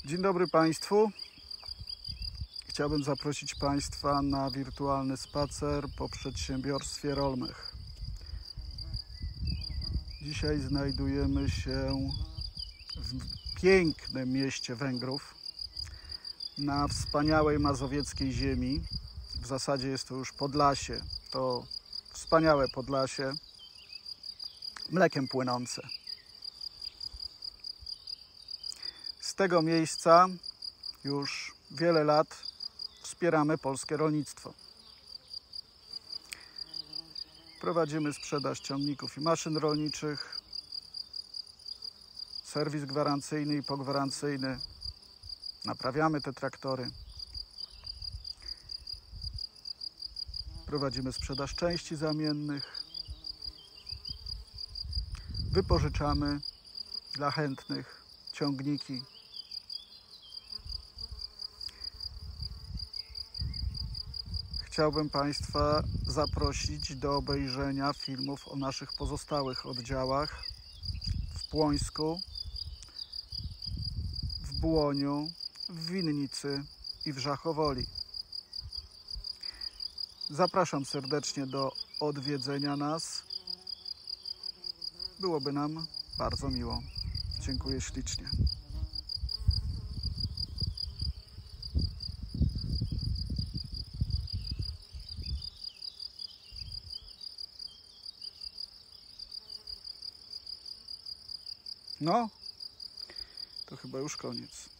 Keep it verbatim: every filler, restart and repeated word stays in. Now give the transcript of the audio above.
Dzień dobry Państwu. Chciałbym zaprosić Państwa na wirtualny spacer po przedsiębiorstwie Rolmech. Dzisiaj znajdujemy się w pięknym mieście Węgrów, na wspaniałej mazowieckiej ziemi. W zasadzie jest to już Podlasie. To wspaniałe Podlasie, mlekiem płynące. Z tego miejsca już wiele lat wspieramy polskie rolnictwo. Prowadzimy sprzedaż ciągników i maszyn rolniczych, serwis gwarancyjny i pogwarancyjny. Naprawiamy te traktory. Prowadzimy sprzedaż części zamiennych. Wypożyczamy dla chętnych ciągniki. Chciałbym Państwa zaprosić do obejrzenia filmów o naszych pozostałych oddziałach w Płońsku, w Błoniu, w Winnicy i w Żachowoli. Zapraszam serdecznie do odwiedzenia nas. Byłoby nam bardzo miło. Dziękuję ślicznie. No, to chyba już koniec.